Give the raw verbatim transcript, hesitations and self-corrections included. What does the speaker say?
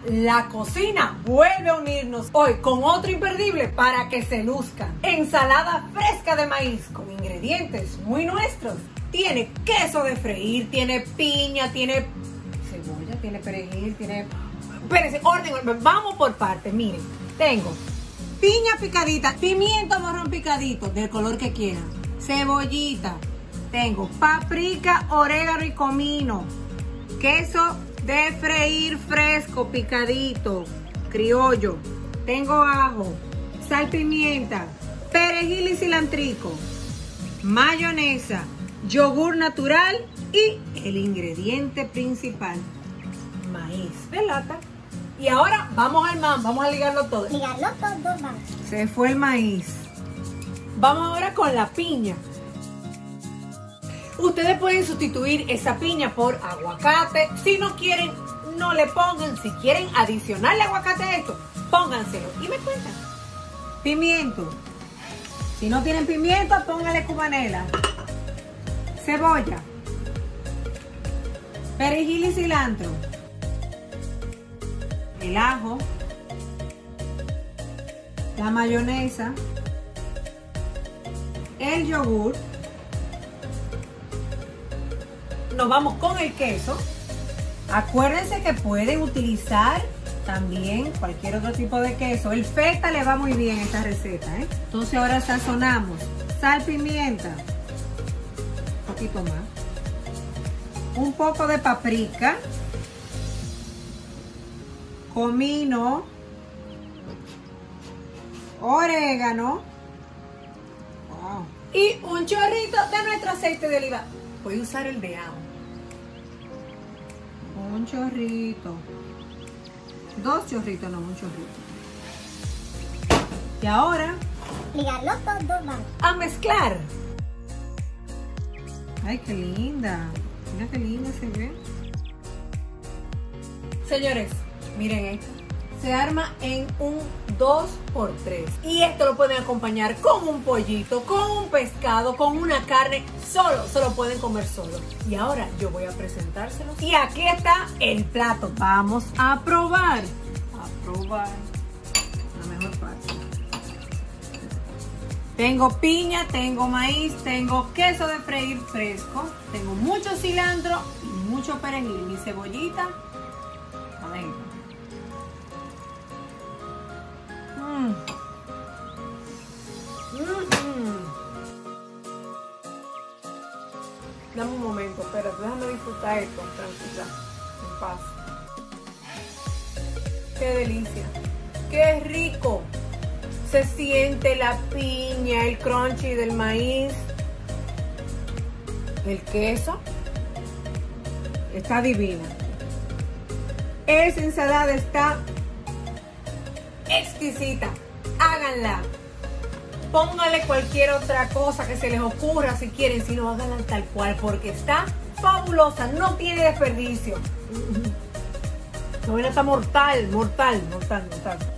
la cocina vuelve a unirnos hoy con otro imperdible para que se luzca. Ensalada fresca de maíz con ingredientes muy nuestros. Tiene queso de freír, tiene piña, tiene cebolla, tiene perejil, tiene... Espérense, orden, orden, vamos por partes. Miren, tengo piña picadita, pimiento morrón picadito, del color que quieran, cebollita, tengo paprika, orégano y comino, queso de freír fresco picadito, criollo, tengo ajo, sal, pimienta, perejil y cilantrico, mayonesa, yogur natural y el ingrediente principal, maíz de lata. Y ahora vamos al man, vamos a ligarlo todo. Ligarlo todo, vamos. Se fue el maíz. Vamos ahora con la piña. Ustedes pueden sustituir esa piña por aguacate. Si no quieren, no le pongan. Si quieren adicionarle aguacate a esto, pónganselo. Y me cuentan. Pimiento. Si no tienen pimiento, póngale cubanela. Cebolla. Perejil y cilantro. El ajo, la mayonesa, el yogur. Nos vamos con el queso. Acuérdense que pueden utilizar también cualquier otro tipo de queso. El feta le va muy bien a esta receta, ¿eh? Entonces ahora sazonamos. Sal, pimienta, un poquito más, un poco de paprika, comino, orégano, wow, y un chorrito de nuestro aceite de oliva. Voy a usar el de ajo. Un chorrito. Dos chorritos, no, un chorrito. Y ahora Ligarlo todo, vamos. a mezclar. Ay, qué linda. Mira qué linda se ve. Señores, miren esto, se arma en un dos por tres y esto lo pueden acompañar con un pollito, con un pescado, con una carne, solo, se lo pueden comer solo. Y ahora yo voy a presentárselos y aquí está el plato. Vamos a probar, a probar la mejor parte. Tengo piña, tengo maíz, tengo queso de freír fresco, tengo mucho cilantro y mucho perejil, mi cebollita adentro. Mm. Mm-hmm. Dame un momento, espérate, déjame disfrutar esto, tranquila, en paz. ¡Qué delicia! ¡Qué rico! Se siente la piña, el crunchy del maíz, el queso. Está divina. Esa ensalada está exquisita. Háganla. Pónganle cualquier otra cosa que se les ocurra si quieren, si no, háganla tal cual porque está fabulosa, no tiene desperdicio. La buena está mortal, mortal, mortal, mortal.